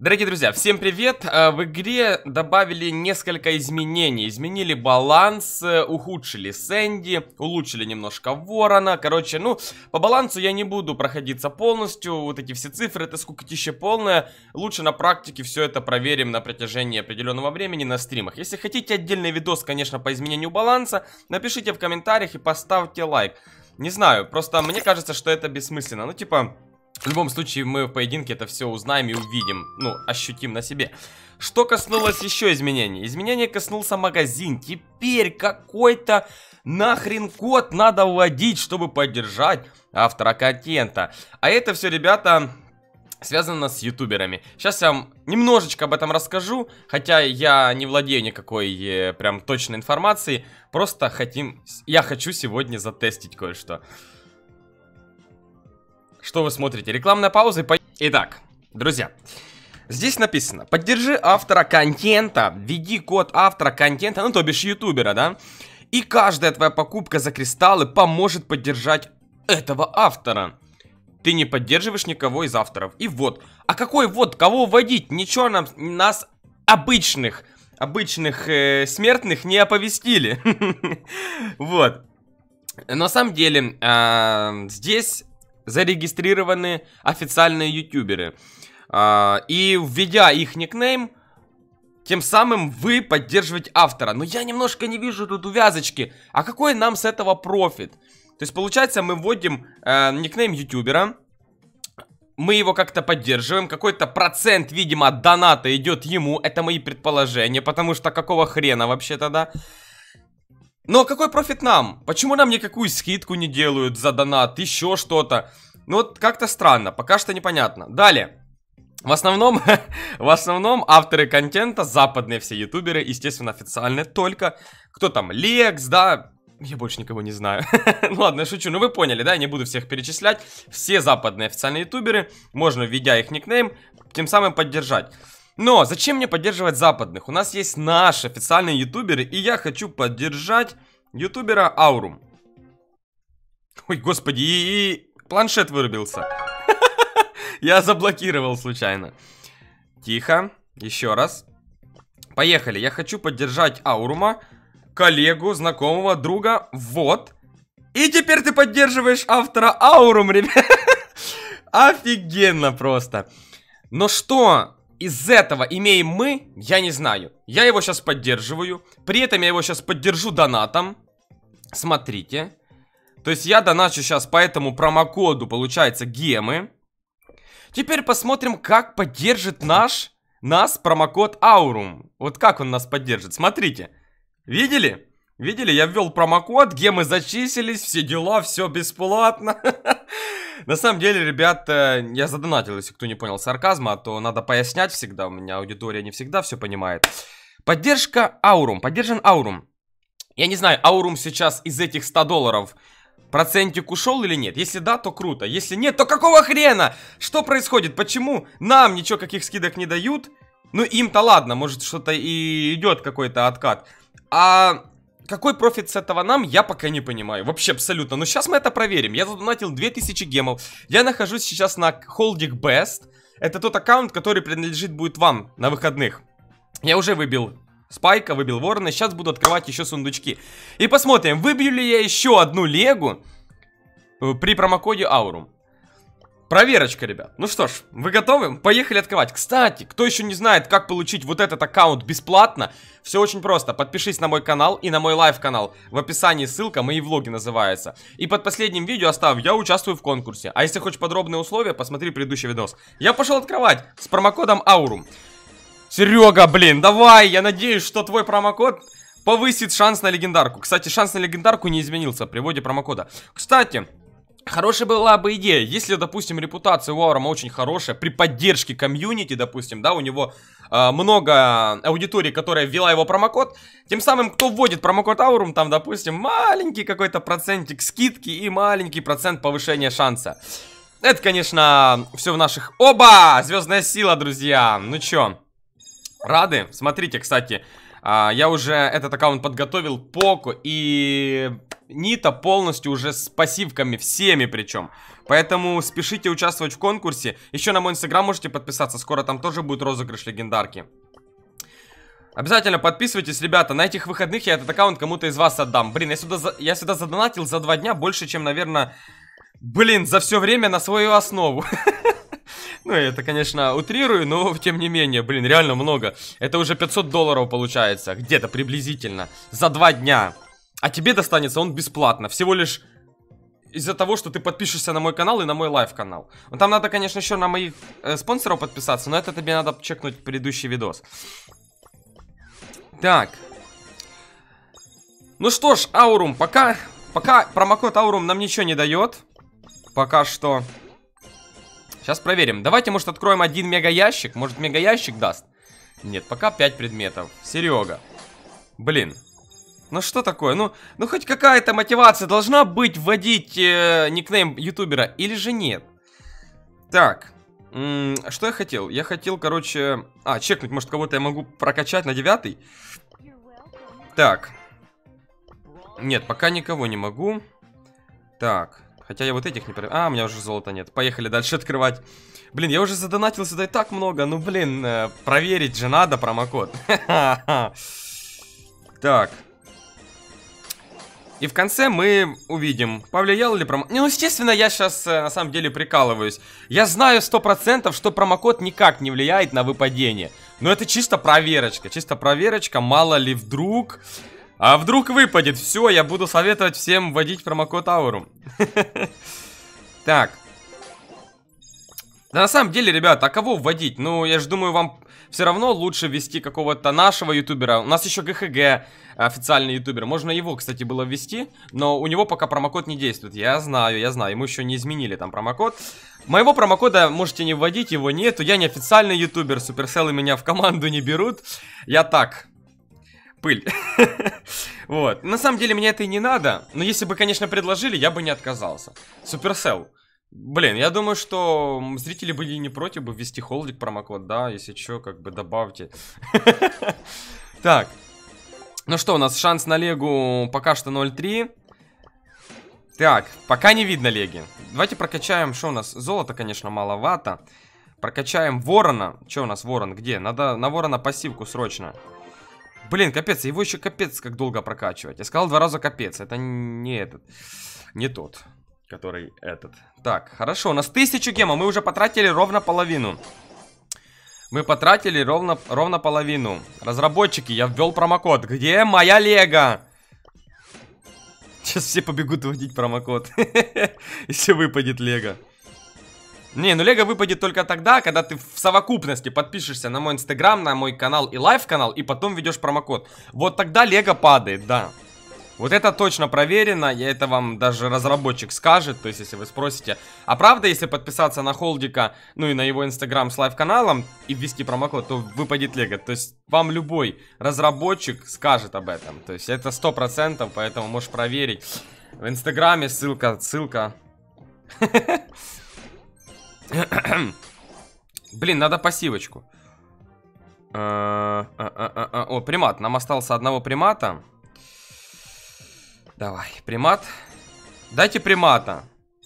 Дорогие друзья, всем привет! В игре добавили несколько изменений. Изменили баланс, ухудшили Сэнди, улучшили немножко Ворона. Короче, по балансу я не буду проходиться полностью. Вот эти все цифры, это скукотища полная. Лучше на практике все это проверим на протяжении определенного времени на стримах. Если хотите отдельный видос, конечно, по изменению баланса, напишите в комментариях и поставьте лайк. Не знаю, просто мне кажется, что это бессмысленно. В любом случае, мы в поединке это все узнаем и увидим. Ощутим на себе. Что коснулось еще изменений? Изменение коснулся магазин. Теперь какой-то нахрен код надо вводить, чтобы поддержать автора контента. А это все, ребята, связано с ютуберами. Сейчас я вам немножечко об этом расскажу. Хотя я не владею никакой прям точной информацией. Просто я хочу сегодня затестить кое-что. Что вы смотрите? Рекламная пауза. Итак, друзья, здесь написано: поддержи автора контента, введи код автора контента, то бишь ютубера, да? И каждая твоя покупка за кристаллы поможет поддержать этого автора. Ты не поддерживаешь никого из авторов. И вот. А какой вот? Кого вводить? Ничего нас обычных смертных не оповестили. Вот. На самом деле, здесь зарегистрированы официальные ютуберы. И введя их никнейм, тем самым вы поддерживаете автора. Но я немножко не вижу тут увязочки. А какой нам с этого профит? То есть получается, мы вводим никнейм ютубера, мы его как-то поддерживаем, какой-то процент, видимо, от доната идет ему. Это мои предположения, потому что какого хрена вообще тогда? Но какой профит нам? Почему нам никакую скидку не делают за донат, еще что-то? Вот как-то странно, пока что непонятно. Далее. В основном авторы контента, западные все ютуберы, естественно, официальные, только кто там, Лекс, да, я больше никого не знаю. Ладно, я шучу, вы поняли, да, я не буду всех перечислять. Все западные официальные ютуберы, можно, введя их никнейм, тем самым поддержать. Но зачем мне поддерживать западных? У нас есть наши официальные ютуберы, и я хочу поддержать ютубера Аурум. Ой, господи, и планшет вырубился. Я заблокировал случайно. Тихо, еще раз. Поехали, я хочу поддержать Аурума, коллегу, знакомого, друга. Вот. И теперь ты поддерживаешь автора Аурум, ребят. Офигенно просто. Но что из этого имеем мы, я не знаю. Я его сейчас поддерживаю. При этом я его сейчас поддержу донатом. Смотрите. То есть я доначу сейчас по этому промокоду, получается, гемы. Теперь посмотрим, как поддержит нас промокод Аурум. Вот как он нас поддержит. Смотрите. Видели? Видели? Я ввел промокод, гемы зачислились, все дела, все бесплатно. На самом деле, ребят, я задонатил, если кто не понял сарказма, а то надо пояснять всегда, у меня аудитория не всегда все понимает. Поддержка Аурум, поддержан Аурум. Я не знаю, Аурум сейчас из этих $100 процентик ушел или нет? Если да, то круто, если нет, то какого хрена? Что происходит? Почему нам ничего, каких скидок не дают? Ну им-то ладно, может что-то и идет какой-то откат. А какой профит с этого нам, я пока не понимаю. Вообще абсолютно. Но сейчас мы это проверим. Я задонатил 2000 гемов. Я нахожусь сейчас на Holding Best. Это тот аккаунт, который принадлежит будет вам на выходных. Я уже выбил Спайка, выбил Ворона. Сейчас буду открывать еще сундучки. И посмотрим, выбью ли я еще одну легу при промокоде Аурум. Проверочка, ребят. Ну что ж, вы готовы? Поехали открывать. Кстати, кто еще не знает, как получить вот этот аккаунт бесплатно, все очень просто. Подпишись на мой канал и на мой лайв-канал. В описании ссылка, мои влоги называются. И под последним видео оставь, я участвую в конкурсе. А если хочешь подробные условия, посмотри предыдущий видос. Я пошел открывать с промокодом Аурум. Серега, блин, давай, я надеюсь, что твой промокод повысит шанс на легендарку. Кстати, шанс на легендарку не изменился при вводе промокода. Кстати, хорошая была бы идея, если, допустим, репутация у Аурума очень хорошая, при поддержке комьюнити, допустим, да, у него много аудитории, которая ввела его промокод, тем самым, кто вводит промокод Аурум, там, допустим, маленький какой-то процентик скидки и маленький процент повышения шанса. Это, конечно, все в наших... Оба! Звездная сила, друзья! Ну чё, рады? Смотрите, кстати, я уже этот аккаунт подготовил, Поко и Нита полностью уже с пассивками, всеми причем. Поэтому спешите участвовать в конкурсе. Еще на мой инстаграм можете подписаться. Скоро там тоже будет розыгрыш легендарки. Обязательно подписывайтесь, ребята. На этих выходных я этот аккаунт кому-то из вас отдам. Блин, я сюда задонатил за 2 дня больше, чем, наверное, блин, за все время на свою основу. Ну, я это, конечно, утрирую, но тем не менее, блин, реально много. Это уже $500 получается, где-то приблизительно, за 2 дня. А тебе достанется он бесплатно, всего лишь из-за того, что ты подпишешься на мой канал и на мой лайв-канал. Ну, там надо, конечно, еще на моих спонсоров подписаться, но это тебе надо чекнуть предыдущий видос. Так. Ну что ж, Аурум, пока промокод Аурум нам ничего не дает. Пока что. Сейчас проверим. Давайте, может, откроем один мега-ящик. Может, мега-ящик даст? Нет, пока 5 предметов. Серега. Блин. Ну что такое? Ну хоть какая-то мотивация должна быть вводить никнейм ютубера. Или же нет? Так. Что я хотел? Я хотел, короче... чекнуть, может, кого-то я могу прокачать на 9-й? Так. Нет, пока никого не могу. Так. Хотя я вот этих не... у меня уже золота нет. Поехали дальше открывать. Блин, я уже задонатил сюда и так много. Ну, блин, проверить же надо промокод. Так. И в конце мы увидим, повлиял ли промокод. Ну, естественно, я сейчас на самом деле прикалываюсь. Я знаю 100%, что промокод никак не влияет на выпадение. Но это чисто проверочка, мало ли вдруг... А вдруг выпадет? Все, я буду советовать всем вводить промокод Аурум. Так. Да на самом деле, ребята, а кого вводить? Ну, я же думаю, вам все равно лучше ввести какого-то нашего ютубера. У нас еще ГХГ, официальный ютубер. Можно его, кстати, было ввести, но у него пока промокод не действует. Я знаю, ему еще не изменили там промокод. Моего промокода можете не вводить, его нету. Я не официальный ютубер, суперселлы меня в команду не берут. Я так... Пыль. Вот. На самом деле мне это и не надо. Но если бы, конечно, предложили, я бы не отказался. Суперселл. Блин, я думаю, что зрители были не против бы ввести холдик промокод, да, если что, как бы добавьте. Так. Ну что, у нас шанс на легу пока что 0,3. Так, пока не видно леги. Давайте прокачаем, что у нас? Золото, конечно, маловато. Прокачаем ворона. Что у нас ворон? Где? Надо на ворона пассивку срочно. Блин, капец, его еще капец как долго прокачивать. Я сказал 2 раза капец, это не этот. Не тот, который этот. Так, хорошо, у нас 1000 гемов, мы уже потратили ровно половину. Мы потратили ровно половину. Разработчики, я ввел промокод. Где моя лего? Сейчас все побегут вводить промокод. Если выпадет лего. Не, ну лего выпадет только тогда, когда ты в совокупности подпишешься на мой инстаграм, на мой канал и лайв-канал, и потом ведешь промокод. Вот тогда лего падает, да. Вот это точно проверено, это вам даже разработчик скажет, то есть если вы спросите. А правда, если подписаться на Холдика, ну и на его инстаграм с лайв-каналом и ввести промокод, то выпадет лего. То есть вам любой разработчик скажет об этом. То есть это 100%, поэтому можешь проверить. В инстаграме ссылка. Блин, надо пассивочку. О, примат. Нам осталось одного примата. Давай, примат. Дайте примата.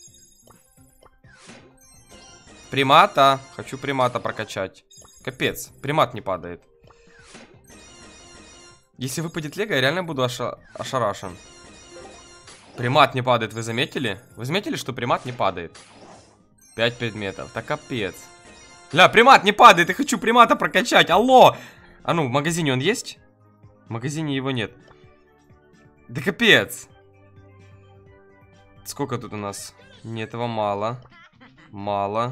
Примата. Хочу примата прокачать. Капец, примат не падает. Если выпадет лего, я реально буду ошарашен. Примат не падает, вы заметили? Вы заметили, что примат не падает? 5 предметов, так капец. Ля, примат не падает, я хочу примата прокачать, алло. А ну, в магазине он есть? В магазине его нет. Да капец. Сколько тут у нас? Нет, этого мало. Мало.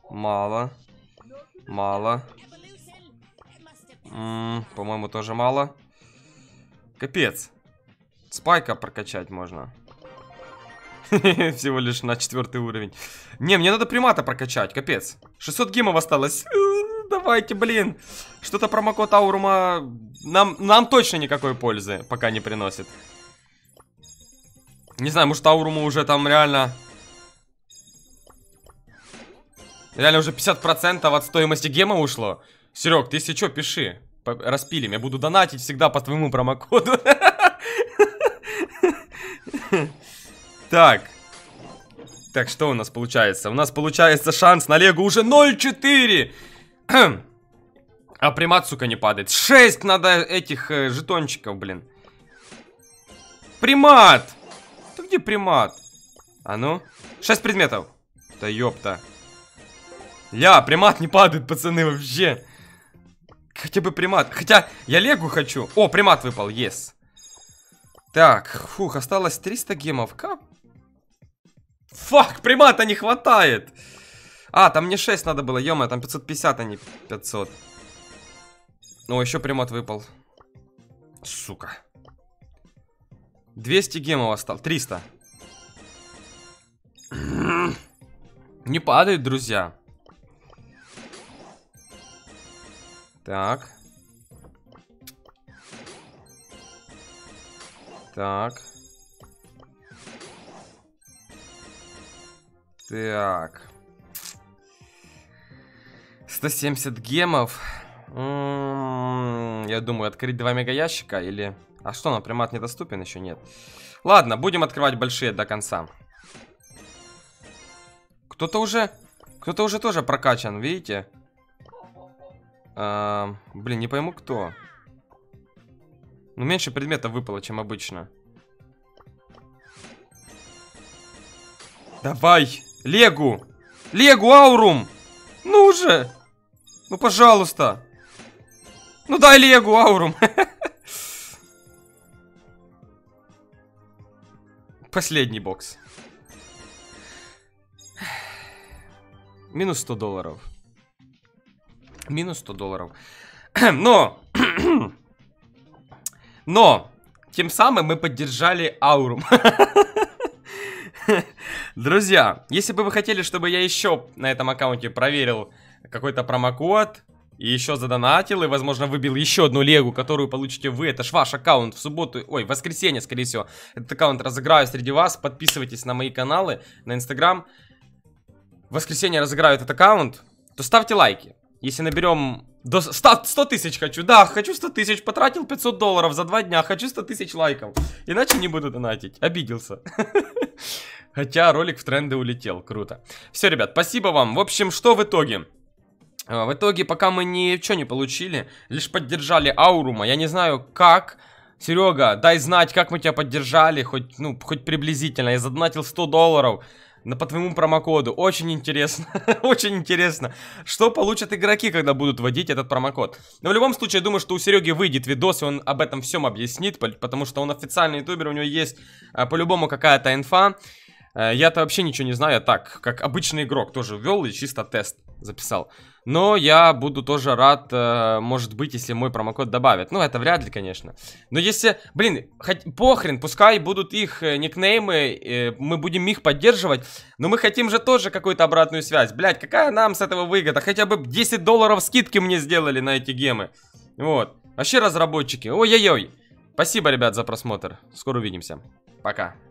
По-моему, тоже мало. Капец. Спайка прокачать можно. Всего лишь на 4-й уровень. Не, мне надо примата прокачать, капец. 600 гемов осталось. Давайте, блин. Что-то промокод Аурума нам точно никакой пользы пока не приносит. Не знаю, может Ауруму уже там реально... Реально уже 50% от стоимости гема ушло. Серег, ты если что, пиши. Распилим, я буду донатить всегда по твоему промокоду. Так. Так, что у нас получается? У нас получается шанс на Лего уже 0,4. А примат, сука, не падает. 6 надо этих жетончиков, блин. Примат! Ты где примат? А ну? 6 предметов. Да ёпта. Ля, примат не падает, пацаны, вообще. Хотя бы примат. Хотя я Легу хочу. О, примат выпал, yes. Так, фух, осталось 300 гемов. Как? Фак, примата не хватает. А, там мне 6 надо было, ё-моё, там 550, а не 500. О, еще примат выпал. Сука. 200 гемов осталось, 300. Не падает, друзья. Так. Так. Так. 170 гемов. Я думаю, открыть 2 мега ящика или... А что, нам примат недоступен? Еще нет. Ладно, будем открывать большие до конца. Кто-то уже тоже прокачан, видите? Блин, не пойму кто. Ну, меньше предметов выпало, чем обычно. Давай! Легу! Легу, Аурум! Ну уже! Ну, пожалуйста! Ну, дай Легу, Аурум! Последний бокс. Минус 100 долларов. Минус 100 долларов. Но, тем самым мы поддержали Аурум. Друзья, если бы вы хотели, чтобы я еще на этом аккаунте проверил какой-то промокод и еще задонатил, и, возможно, выбил еще одну Легу, которую получите вы, это ж ваш аккаунт в субботу, ой, в воскресенье, скорее всего, этот аккаунт разыграю среди вас, подписывайтесь на мои каналы, на Инстаграм. В воскресенье разыграю этот аккаунт, то ставьте лайки. Если наберем до 100 тысяч хочу, да, хочу 100 тысяч, потратил 500 долларов за 2 дня, хочу 100 тысяч лайков, иначе не буду донатить, обиделся. Хотя ролик в тренды улетел, круто. Все, ребят, спасибо вам. В общем, что в итоге? В итоге, пока мы ничего не получили, лишь поддержали Аурума, я не знаю как. Серега, дай знать, как мы тебя поддержали, хоть, ну, хоть приблизительно. Я задонатил 100 долларов. По твоему промокоду. Очень интересно. Очень интересно. Что получат игроки, когда будут вводить этот промокод. Но в любом случае, я думаю, что у Сереги выйдет видос, и он об этом всем объяснит. Потому что он официальный ютубер, у него есть по-любому какая-то инфа. Я-то вообще ничего не знаю. Я так, как обычный игрок, тоже ввел и чисто тест записал. Но я буду тоже рад, может быть, если мой промокод добавят. Ну, это вряд ли, конечно. Но если, блин, похрен, пускай будут их никнеймы, мы будем их поддерживать. Но мы хотим же тоже какую-то обратную связь. Блять, какая нам с этого выгода? Хотя бы 10 долларов скидки мне сделали на эти гемы. Вот. Вообще разработчики. Ой-ой-ой. Спасибо, ребят, за просмотр. Скоро увидимся. Пока.